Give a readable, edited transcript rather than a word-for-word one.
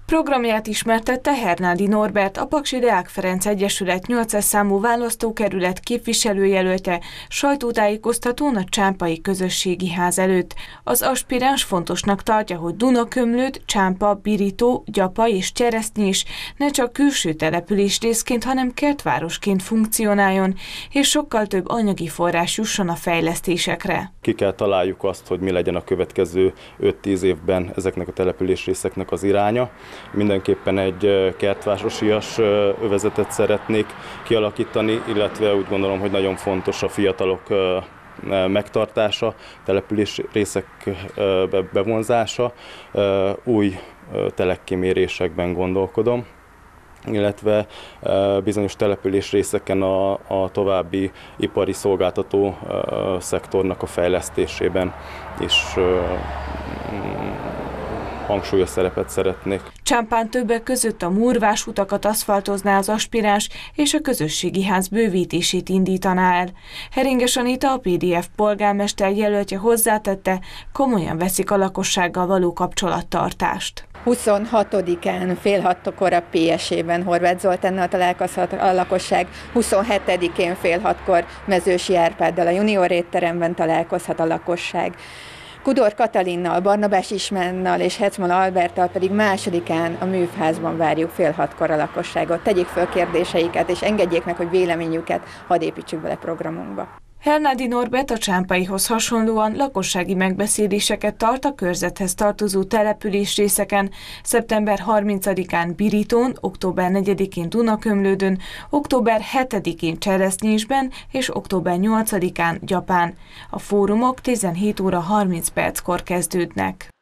Programját ismertette Hernádi Norbert, a Paksi Deák Ferenc Egyesület 8-as számú választókerület képviselőjelölte sajtótájékoztatón a Csámpai Közösségi Ház előtt. Az aspiráns fontosnak tartja, hogy Dunakömlőd, Csámpa, Birító, Gyapa és Cseresznyés ne csak külső településrészként, hanem kertvárosként funkcionáljon, és sokkal több anyagi forrás jusson a fejlesztésekre. Ki kell találjuk azt, hogy mi legyen a következő 5-10 évben ezeknek a településrészeknek az iránya. Mindenképpen egy kertvárosias övezetet szeretnék kialakítani, illetve úgy gondolom, hogy nagyon fontos a fiatalok megtartása, településrészek bevonzása, új telekkimérésekben gondolkodom, illetve bizonyos településrészeken a további ipari szolgáltató szektornak a fejlesztésében is hangsúlyos szerepet szeretnék. Csámpán többek között a murvás utakat aszfaltozná az aspiráns, és a közösségi ház bővítését indítaná el. Heringes Anita, a PDF polgármester jelöltje hozzátette, komolyan veszik a lakossággal való kapcsolattartást. 26-án fél 6-kor a PS-ben Horváth Zoltánnal találkozhat a lakosság, 27-én fél 6-kor Mezősi Árpáddal a junior étteremben találkozhat a lakosság. Kudor Katalinnal, Barnabás Ismánnal és Hetman Alberttal pedig 2-án a művházban várjuk fél 6-kor a lakosságot. Tegyék föl kérdéseiket, és engedjék meg, hogy véleményüket hadd építsük bele programunkba. Hernádi Norbert a Csámpaihoz hasonlóan lakossági megbeszéléseket tart a körzethez tartozó településrészeken, szeptember 30-án Birítón, október 4-én Dunakömlődön, október 7-én Cseresznyésben és október 8-án Gyapán. A fórumok 17 óra 30 perckor kezdődnek.